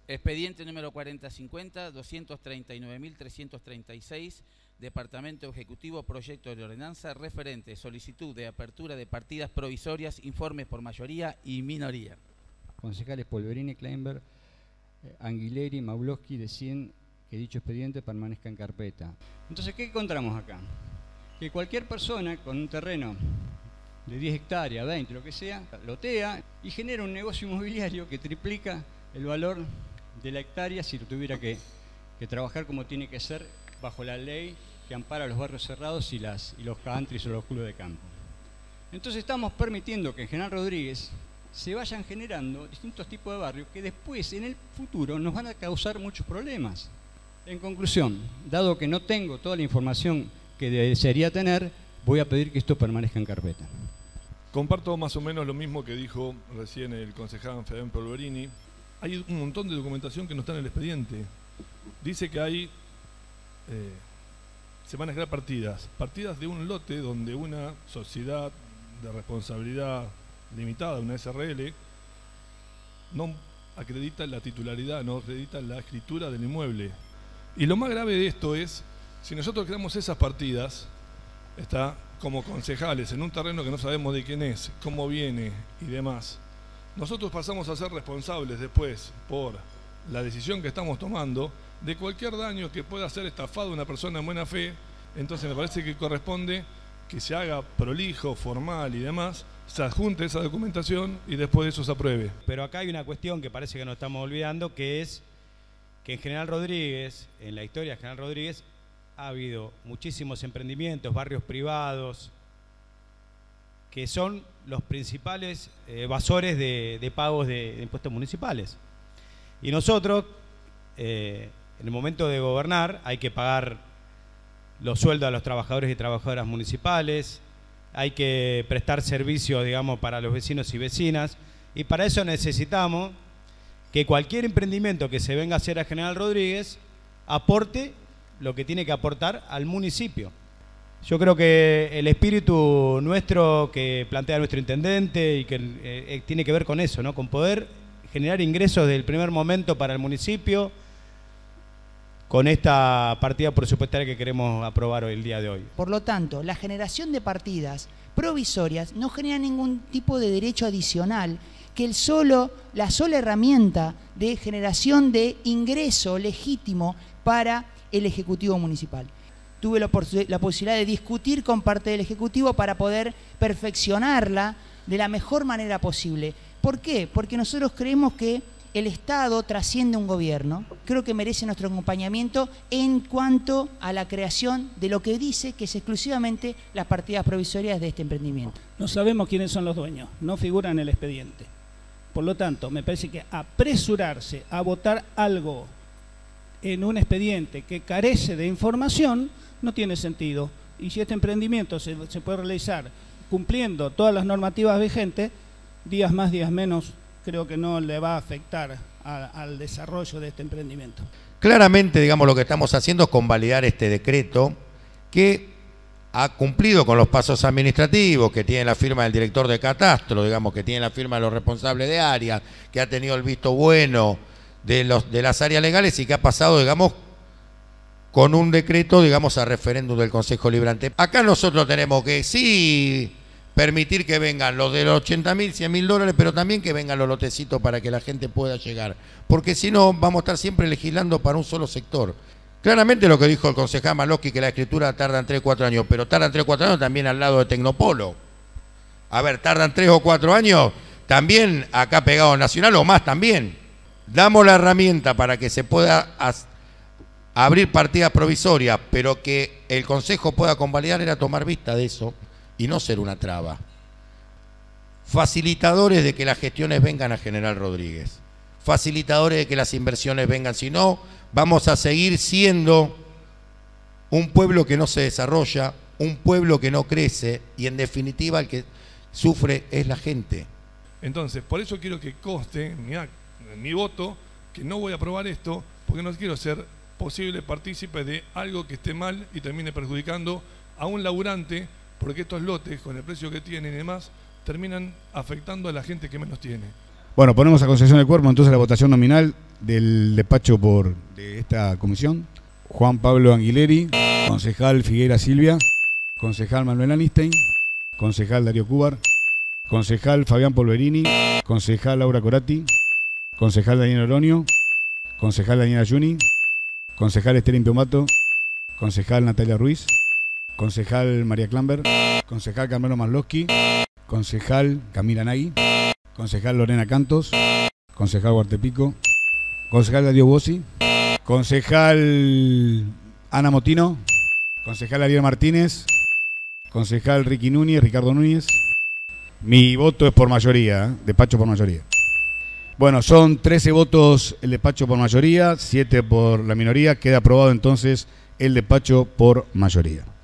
Expediente número 4050, 239.336, Departamento Ejecutivo, Proyecto de Ordenanza, referente, solicitud de apertura de partidas provisorias, informes por mayoría y minoría. Concejales Polverini, Kleinberg, Anguileri, Maulowski deciden que dicho expediente permanezca en carpeta. Entonces, ¿qué encontramos acá? Que cualquier persona con un terreno de 10 hectáreas, 20, lo que sea, lotea y genera un negocio inmobiliario que triplica el valor de la hectárea si lo tuviera que trabajar como tiene que ser bajo la ley que ampara los barrios cerrados y los countries o los clubes de campo. Entonces estamos permitiendo que en General Rodríguez se vayan generando distintos tipos de barrios que después, en el futuro, nos van a causar muchos problemas. En conclusión, dado que no tengo toda la información que desearía tener, voy a pedir que esto permanezca en carpeta. Comparto más o menos lo mismo que dijo recién el concejal Federico Polverini. Hay un montón de documentación que no está en el expediente. Dice que se van a crear partidas de un lote donde una sociedad de responsabilidad limitada, una SRL, no acredita la titularidad, no acredita la escritura del inmueble. Y lo más grave de esto es, si nosotros creamos esas partidas, como concejales en un terreno que no sabemos de quién es, cómo viene y demás, nosotros pasamos a ser responsables después, por la decisión que estamos tomando, de cualquier daño que pueda ser estafado una persona en buena fe. Entonces me parece que corresponde que se haga prolijo, formal y demás, se adjunte esa documentación y después de eso se apruebe. Pero acá hay una cuestión que parece que nos estamos olvidando, que es que en General Rodríguez, en la historia de General Rodríguez, ha habido muchísimos emprendimientos, barrios privados, que son los principales evasores de pagos de impuestos municipales. Y nosotros, en el momento de gobernar, hay que pagar los sueldos a los trabajadores y trabajadoras municipales, hay que prestar servicios, digamos, para los vecinos y vecinas, y para eso necesitamos que cualquier emprendimiento que se venga a hacer a General Rodríguez aporte lo que tiene que aportar al municipio. Yo creo que el espíritu nuestro que plantea nuestro intendente y que tiene que ver con eso, ¿no? Con poder generar ingresos desde el primer momento para el municipio con esta partida presupuestaria que queremos aprobar hoy, el día de hoy. Por lo tanto, la generación de partidas provisorias no genera ningún tipo de derecho adicional que la sola herramienta de generación de ingreso legítimo para el Ejecutivo Municipal. Tuve la posibilidad de discutir con parte del Ejecutivo para poder perfeccionarla de la mejor manera posible. ¿Por qué? Porque nosotros creemos que el Estado trasciende un gobierno. Creo que merece nuestro acompañamiento en cuanto a la creación de lo que dice que es exclusivamente las partidas provisorias de este emprendimiento. No sabemos quiénes son los dueños, no figuran en el expediente. Por lo tanto, me parece que apresurarse a votar algo en un expediente que carece de información no tiene sentido. Y si este emprendimiento se puede realizar cumpliendo todas las normativas vigentes, días más, días menos, creo que no le va a afectar al desarrollo de este emprendimiento. Claramente, digamos, lo que estamos haciendo es convalidar este decreto que ha cumplido con los pasos administrativos, que tiene la firma del director de catastro, digamos, que tiene la firma de los responsables de área, que ha tenido el visto bueno de las áreas legales y que ha pasado, digamos, con un decreto, digamos, a referéndum del Consejo Liberante. Acá nosotros tenemos que sí permitir que vengan los de los 80.000, 100.000 dólares, pero también que vengan los lotecitos para que la gente pueda llegar. Porque si no, vamos a estar siempre legislando para un solo sector. Claramente lo que dijo el concejal Maulowski, que la escritura tardan 3 o 4 años, pero tardan 3 o 4 años también al lado de Tecnopolo. A ver, tardan 3 o 4 años también acá pegado en Nacional o más también. Damos la herramienta para que se pueda abrir partidas provisorias, pero que el Consejo pueda convalidar, era tomar vista de eso y no ser una traba. Facilitadores de que las gestiones vengan a General Rodríguez. Facilitadores de que las inversiones vengan. Si no, vamos a seguir siendo un pueblo que no se desarrolla, un pueblo que no crece y en definitiva el que sufre es la gente. Entonces, por eso quiero que conste en mi voto que no voy a aprobar esto porque no quiero ser posible partícipe de algo que esté mal y termine perjudicando a un laburante, porque estos lotes, con el precio que tienen y demás, terminan afectando a la gente que menos tiene. Bueno, ponemos a concesión del cuerpo entonces la votación nominal del despacho de esta comisión. Juan Pablo Anguileri, concejal Figueira Silvia, concejal Manuel Anistein, concejal Darío Cúbar, concejal Fabián Polverini, concejal Laura Corati, concejal Daniel Oronio, concejal Daniela Yuni, concejal Estelín Piomato, concejal Natalia Ruiz, concejal María Klamber, concejal Carmelo Masloski, concejal Camila Nagui, concejal Lorena Cantos, concejal Huartepico, concejal Darío Bossi, concejal Ana Motino, concejal Ariel Martínez, concejal Ricky Núñez, Ricardo Núñez. Mi voto es por mayoría, despacho por mayoría. Bueno, son 13 votos el despacho por mayoría, 7 por la minoría. Queda aprobado entonces el despacho por mayoría.